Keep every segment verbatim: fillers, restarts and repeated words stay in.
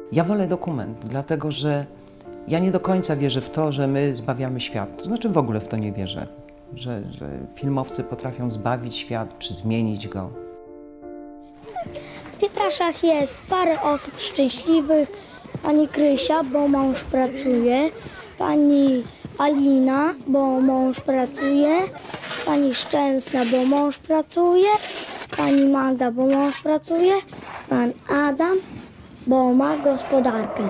Ja wolę dokument, dlatego że ja nie do końca wierzę w to, że my zbawiamy świat. To znaczy w ogóle w to nie wierzę, że, że filmowcy potrafią zbawić świat czy zmienić go. W Pietraszach jest parę osób szczęśliwych. Pani Krysia, bo mąż pracuje. Pani Alina, bo mąż pracuje. Pani Szczęsna, bo mąż pracuje. Pani Magda, bo mąż pracuje. Pan Adam, bo ma gospodarkę.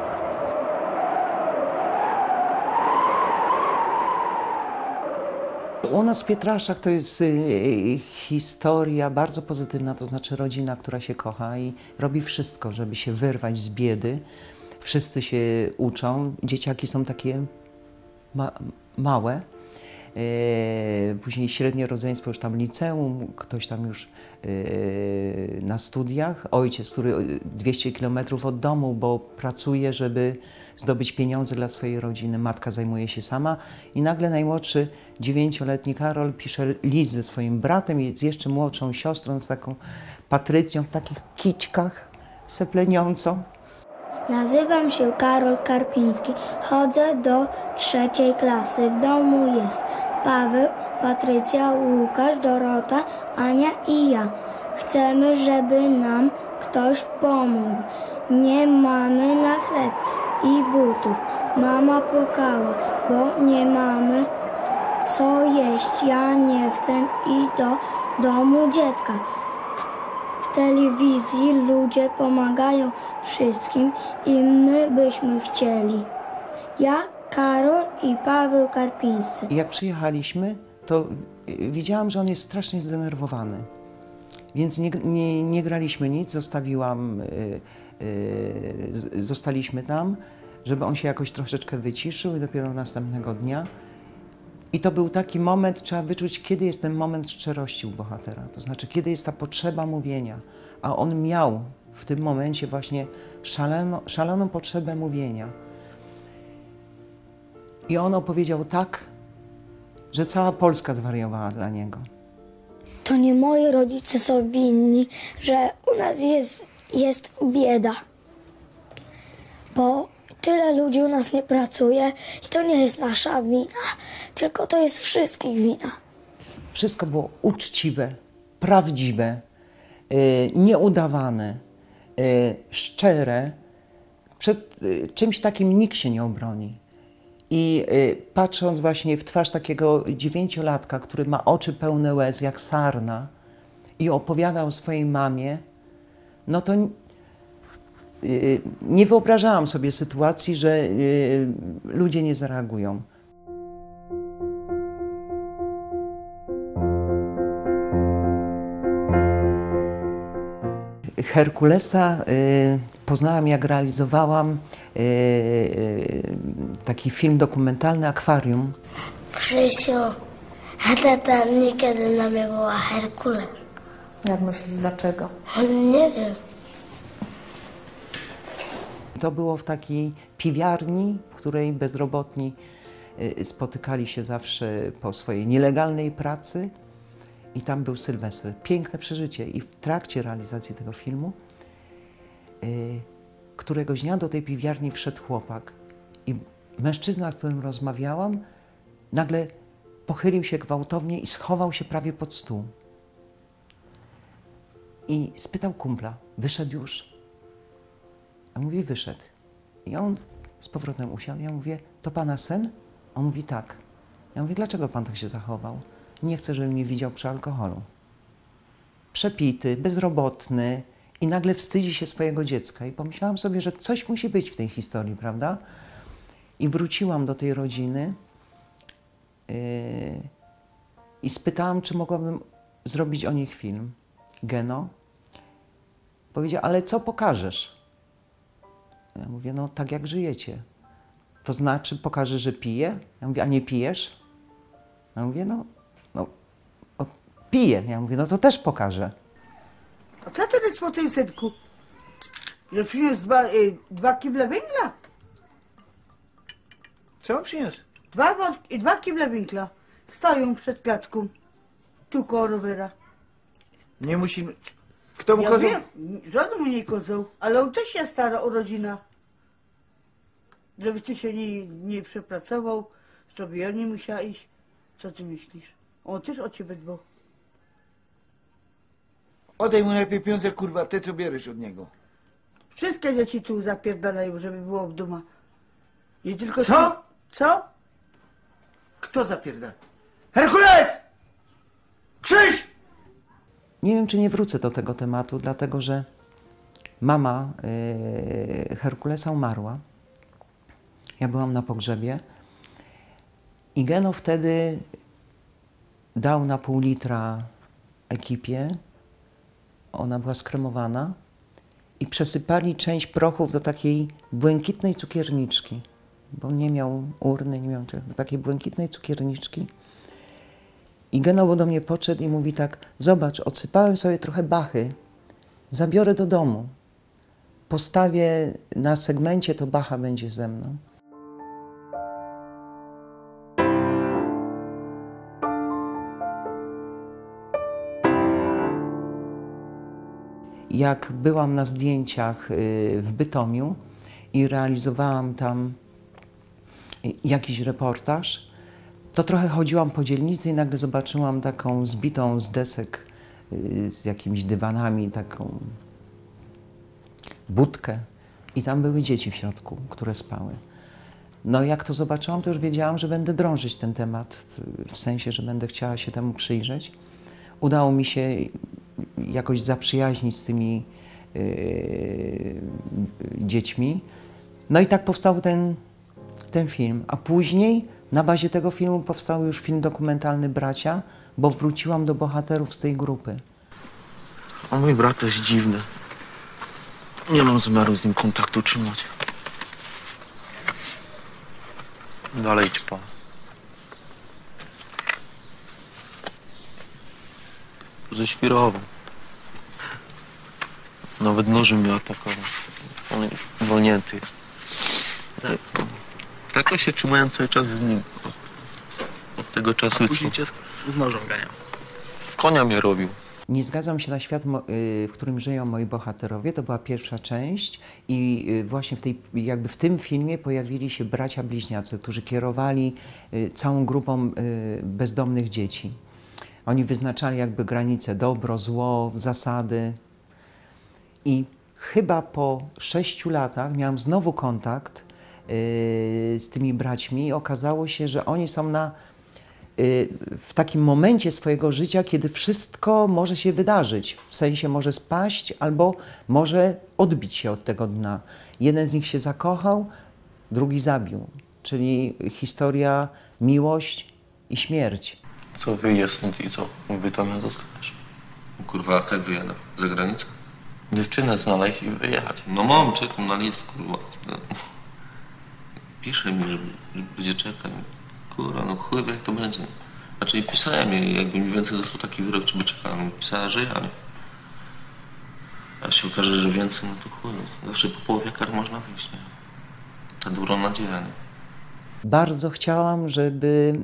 U nas w Pietraszach to jest y, historia bardzo pozytywna, to znaczy rodzina, która się kocha i robi wszystko, żeby się wyrwać z biedy. Wszyscy się uczą, dzieciaki są takie ma małe. Yy, później średnie rodzeństwo już tam liceum, ktoś tam już yy, na studiach. Ojciec, który dwieście kilometrów od domu, bo pracuje, żeby zdobyć pieniądze dla swojej rodziny. Matka zajmuje się sama i nagle najmłodszy, dziewięcioletni Karol pisze list ze swoim bratem i z jeszcze młodszą siostrą, z taką Patrycją, w takich kiczkach sepleniącą. Nazywam się Karol Karpiński. Chodzę do trzeciej klasy. W domu jest Paweł, Patrycja, Łukasz, Dorota, Ania i ja. Chcemy, żeby nam ktoś pomógł. Nie mamy na chleb i butów. Mama płakała, bo nie mamy co jeść. Ja nie chcę iść do domu dziecka. W telewizji ludzie pomagają wszystkim i my byśmy chcieli. Ja, Karol i Paweł Karpińscy. Jak przyjechaliśmy, to widziałam, że on jest strasznie zdenerwowany. Więc nie, nie, nie graliśmy nic, zostawiłam, yy, yy, zostaliśmy tam, żeby on się jakoś troszeczkę wyciszył i dopiero następnego dnia. I to był taki moment, trzeba wyczuć, kiedy jest ten moment szczerości u bohatera. To znaczy, kiedy jest ta potrzeba mówienia. A on miał w tym momencie właśnie szaleno, szaloną potrzebę mówienia. I on opowiedział tak, że cała Polska zwariowała dla niego. To nie moi rodzice są winni, że u nas jest, jest bieda. Bo tyle ludzi u nas nie pracuje i to nie jest nasza wina, tylko to jest wszystkich wina. Wszystko było uczciwe, prawdziwe, yy, nieudawane, yy, szczere. Przed yy, czymś takim nikt się nie obroni. I yy, patrząc właśnie w twarz takiego dziewięciolatka, który ma oczy pełne łez jak sarna i opowiada o swojej mamie, no to yy, nie wyobrażałam sobie sytuacji, że yy, ludzie nie zareagują. Herkulesa y, poznałam, jak realizowałam y, y, taki film dokumentalny Akwarium. Krzysiu, a tata nigdy na mnie była Herkules. Jak myślisz, dlaczego? Nie wiem. To było w takiej piwiarni, w której bezrobotni y, spotykali się zawsze po swojej nielegalnej pracy. I tam był Sylwester. Piękne przeżycie. I w trakcie realizacji tego filmu yy, któregoś dnia do tej piwiarni wszedł chłopak. I mężczyzna, z którym rozmawiałam, nagle pochylił się gwałtownie i schował się prawie pod stół. I spytał kumpla, wyszedł już? Ja mówię, wyszedł. I on z powrotem usiadł. Ja mówię, to pana syn? On mówi, tak. Ja mówię, dlaczego pan tak się zachował? Nie chcę, żeby mnie widział przy alkoholu. Przepity, bezrobotny i nagle wstydzi się swojego dziecka. I pomyślałam sobie, że coś musi być w tej historii, prawda? I wróciłam do tej rodziny yy, i spytałam, czy mogłabym zrobić o nich film. Geno powiedział, ale co pokażesz? Ja mówię, no tak jak żyjecie. To znaczy pokażę, że piję? Ja mówię, a nie pijesz? Ja mówię, no No, o, piję. Ja mówię, no to też pokażę. A co to jest po tym synku? Że przyniósł dwa, y, dwa kible węgla? Co on przyniósł? Dwa, dwa kible węgla. Stoją przed klatką. Tu koło rowera. Nie musimy... Kto mu Ja kazał? wiem, żaden mu nie kozał, ale on też jest stara urodzina. Żeby ty się nie, nie przepracował, żeby ja nie musiała iść. Co ty myślisz? On też o ciebie dbał. Oddaj mu najpierw pieniądze, kurwa, te co bierzesz od niego. Wszystkie dzieci tu zapierdalają, żeby było w domu. Nie tylko... Co? Ty... Co? Kto zapierda? Herkules! Krzyś! Nie wiem, czy nie wrócę do tego tematu, dlatego że mama yy, Herkulesa umarła. Ja byłam na pogrzebie i Geno wtedy dał na pół litra ekipie. Ona była skremowana i przesypali część prochów do takiej błękitnej cukierniczki, bo nie miał urny, nie miał do takiej błękitnej cukierniczki. I Geno do mnie podszedł i mówi tak: zobacz, odsypałem sobie trochę bachy, zabiorę do domu, postawię na segmencie, to bacha będzie ze mną. Jak byłam na zdjęciach w Bytomiu i realizowałam tam jakiś reportaż, to trochę chodziłam po dzielnicy i nagle zobaczyłam taką zbitą z desek z jakimiś dywanami, taką budkę i tam były dzieci w środku, które spały. No jak to zobaczyłam, to już wiedziałam, że będę drążyć ten temat, w sensie, że będę chciała się temu przyjrzeć. Udało mi się jakoś zaprzyjaźnić z tymi yy, dziećmi. No i tak powstał ten, ten film. A później na bazie tego filmu powstał już film dokumentalny Bracia, bo wróciłam do bohaterów z tej grupy. A mój brat jest dziwny. Nie mam zamiaru z nim kontaktu trzymać. Dalej idź pan. Ześwirował. Nawet nożem mnie atakował. On już uwolnięty jest. Tak, tak to się trzymałem cały czas z nim. Od tego czasu, co... Później cię z nożem ganiał. W konia mnie robił. Nie zgadzam się na świat, w którym żyją moi bohaterowie. To była pierwsza część i właśnie w, tej, jakby w tym filmie pojawili się bracia bliźniacy, którzy kierowali całą grupą bezdomnych dzieci. Oni wyznaczali jakby granice dobro, zło, zasady. I chyba po sześciu latach miałam znowu kontakt z tymi braćmi i okazało się, że oni są na w takim momencie swojego życia, kiedy wszystko może się wydarzyć, w sensie może spaść albo może odbić się od tego dna. Jeden z nich się zakochał, drugi zabił, czyli historia miłość i śmierć. Co wyjdziesz stąd i co? Wy tam zostaniesz. Kurwa, jak wyjadę? Za granicę? Dziewczynę znaleźć i wyjechać. No mam, czekam na list, kurwa. Pisze mi, że, że będzie czekać. Kurwa, no chuj wie, jak to będzie. Znaczy pisałem jej, jakby mi więcej dostał taki wyrok, czy by czekała. No, pisała, że ja nie. A się okaże, że więcej, no to chuj. Zawsze po połowie kar można wyjść, nie? Ta dobra nadzieja, nie? Bardzo chciałam, żeby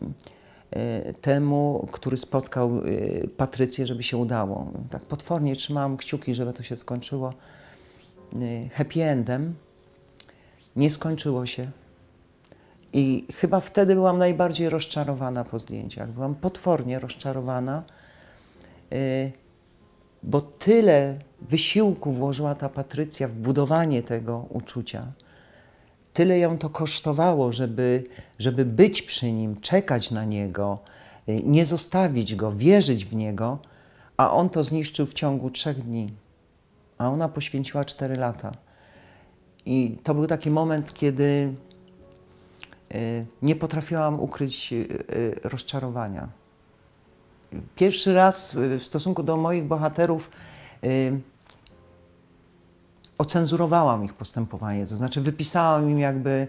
temu, który spotkał Patrycję, żeby się udało. Tak potwornie trzymałam kciuki, żeby to się skończyło happy endem. Nie skończyło się. I chyba wtedy byłam najbardziej rozczarowana po zdjęciach. Byłam potwornie rozczarowana, bo tyle wysiłku włożyła ta Patrycja w budowanie tego uczucia. Tyle ją to kosztowało, żeby, żeby być przy nim, czekać na niego, nie zostawić go, wierzyć w niego, a on to zniszczył w ciągu trzech dni. A ona poświęciła cztery lata. I to był taki moment, kiedy nie potrafiłam ukryć rozczarowania. Pierwszy raz w stosunku do moich bohaterów ocenzurowałam ich postępowanie, to znaczy wypisałam im jakby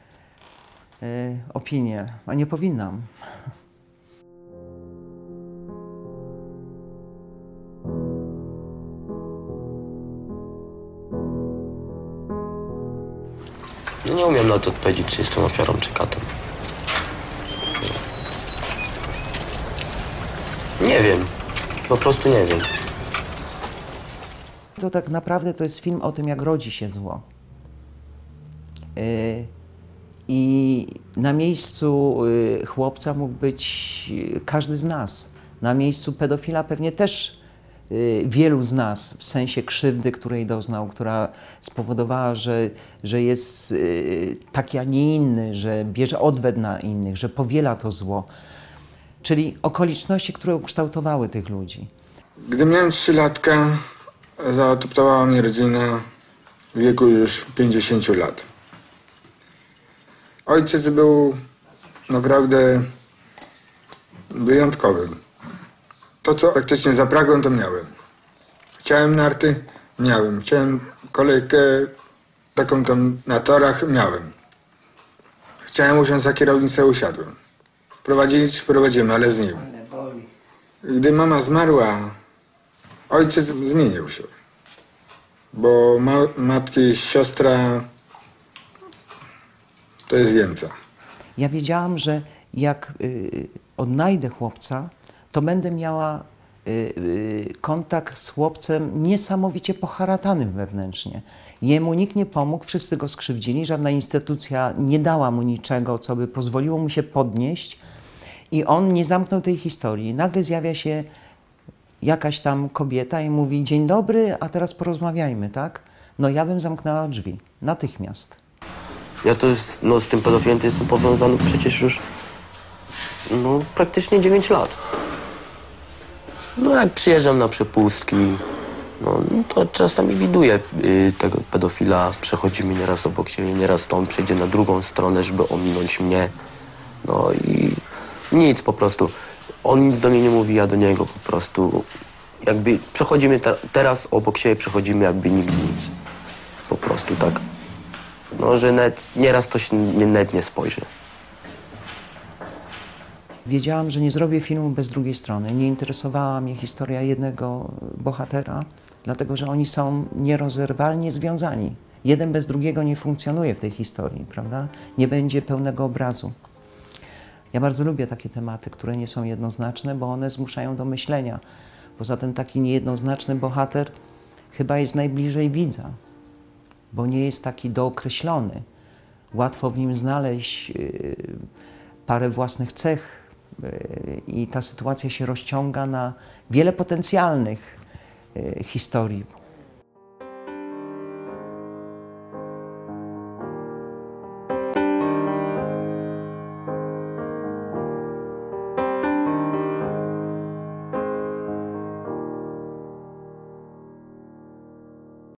opinię, a nie powinnam. No nie umiem na to odpowiedzieć, czy jestem ofiarą, czy katem. Nie wiem. Po prostu nie wiem. To tak naprawdę to jest film o tym, jak rodzi się zło. Yy, I na miejscu y, chłopca mógł być y, każdy z nas. Na miejscu pedofila pewnie też y, wielu z nas, w sensie krzywdy, której doznał, która spowodowała, że, że jest y, taki, a nie inny, że bierze odwet na innych, że powiela to zło. Czyli okoliczności, które ukształtowały tych ludzi. Gdy miałem trzy latka, zaadoptowała mnie rodzina w wieku już pięćdziesięciu lat. Ojciec był naprawdę wyjątkowym. To, co praktycznie zapragłem, to miałem. Chciałem narty? Miałem. Chciałem kolejkę taką tam na torach? Miałem. Chciałem usiąść za kierownicę? Usiadłem. Prowadzili czy prowadziłem, ale z nim. Gdy mama zmarła, ojciec zmienił się. Bo ma matki siostra to jest jęca. Ja wiedziałam, że jak y, odnajdę chłopca, to będę miała y, y, kontakt z chłopcem niesamowicie poharatanym wewnętrznie. Jemu nikt nie pomógł, wszyscy go skrzywdzili, żadna instytucja nie dała mu niczego, co by pozwoliło mu się podnieść i on nie zamknął tej historii. Nagle zjawia się jakaś tam kobieta i mówi: dzień dobry, a teraz porozmawiajmy, tak? No ja bym zamknęła drzwi, natychmiast. Ja to jest, no, z tym pedofilem to jestem powiązany przecież już no, praktycznie dziewięć lat. No jak przyjeżdżam na przepustki, no, to czasami widuję y, tego pedofila, przechodzimy nieraz obok siebie, nieraz to on przejdzie na drugą stronę, żeby ominąć mnie. No i nic po prostu. On nic do mnie nie mówi, ja do niego po prostu. Jakby przechodzimy te, teraz obok siebie, przechodzimy jakby nigdy nic. Po prostu tak. No, że nawet nieraz ktoś mnie nawet nie spojrzy. Wiedziałam, że nie zrobię filmu bez drugiej strony. Nie interesowała mnie historia jednego bohatera, dlatego że oni są nierozerwalnie związani. Jeden bez drugiego nie funkcjonuje w tej historii, prawda? Nie będzie pełnego obrazu. Ja bardzo lubię takie tematy, które nie są jednoznaczne, bo one zmuszają do myślenia. Poza tym taki niejednoznaczny bohater chyba jest najbliżej widza, bo nie jest taki dookreślony. Łatwo w nim znaleźć yy, parę własnych cech yy, i ta sytuacja się rozciąga na wiele potencjalnych yy, historii.